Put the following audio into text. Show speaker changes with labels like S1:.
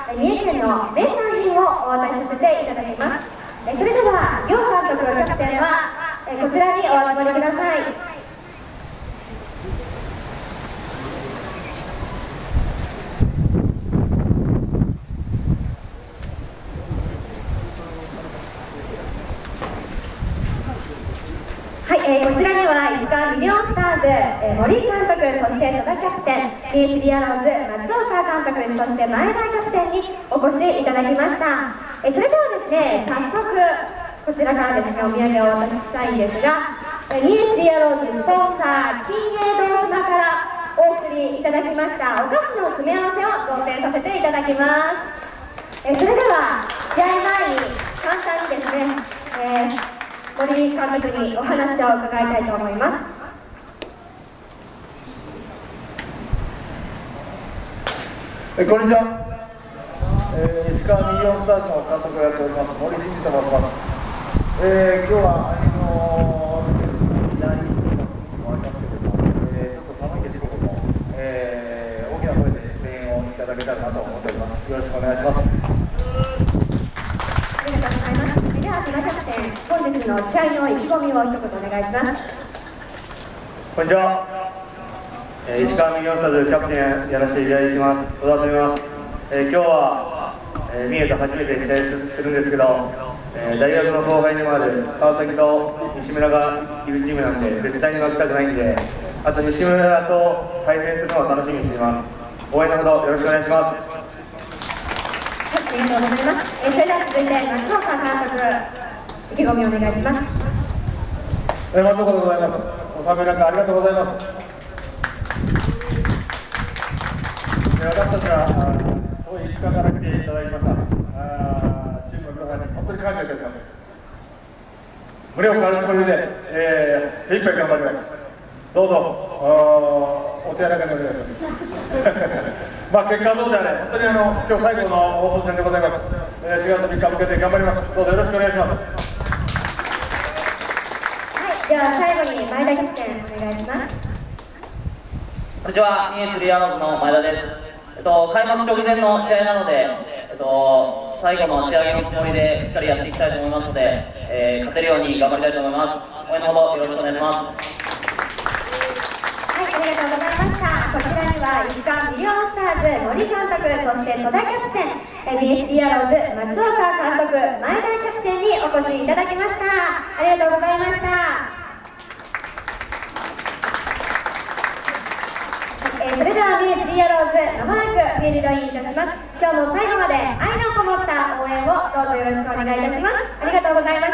S1: 三重県の名産品をお渡しさせていただきます。それでは両監督、キャプテンはこちらにお集まりください。こちらには石川ミリオンスターズ、森監督、そして戸田キャプテン、PHD アローズ、松岡監督、そして前田キャプテンにお越しいただきました。それではですね、早速こちらからですね、お土産をお渡ししたいんですが、PHD アローズスポンサー、金栄堂島からお送りいただきましたお菓子の詰め合わせを贈呈させていただきます。それでは試合前に簡単にですね、森監督にお話を伺いたいと思います。
S2: こんにちは。石川ミリオンスターズの監督をやっております森進と申します。今日はジャーニーズもありますけれども、ちょっと寒いですけれども、大きな声で声援をいただけたらなと思っております。よろしくお願いします。
S1: ありがとうございます。では、戸田キャプテン、本日の試合の意気込みを一言お願いします。
S2: こんにちは。石川ミリオンスターズキャプテンやらせていただいています戸田と言います。今日は、三重と初めて試合するんですけど、大学の後輩でもある川崎と西村がいるチームなんで絶対に負けたくないんで、あと西村と対戦するのを楽しみにしています。応援のほどよろしくお願いします。
S1: ありがとうございます。それでは続いて松岡監督、意気込みをお願いします。
S2: 松岡でございます。お寒い中ありがとうございます。私たちは遠い石川から来ていただきましたチームの皆さんに本当に感謝しております。胸を張るつもりで、精一杯頑張ります。どうぞお手柔らかにお願いします。結果はどうであれ、本当に今日最後のオープン戦でございます。4月3日向けて頑張ります。どうぞよろしくお願いします。
S1: では最後に前田キャプテンお願いします。
S3: こんにちは、PHD アローズの前田です。開幕直前の試合なので、最後の仕上げのつもりでしっかりやっていきたいと思いますので、勝てるように頑張りたいと思います。応援のほどよろしくお願いします。
S1: はい、ありがとうございました。こちらには石川ミリオンスターズ森監督、そして戸田キャプテン、PHD アローズ松岡監督、前田キャプテンにお越しいただきました。ありがとうございました。それでは PHD アローズ、まもなくフィールドインいたします。今日も最後まで愛のこもった応援をどうぞよろしくお願いいたします。ありがとうございました。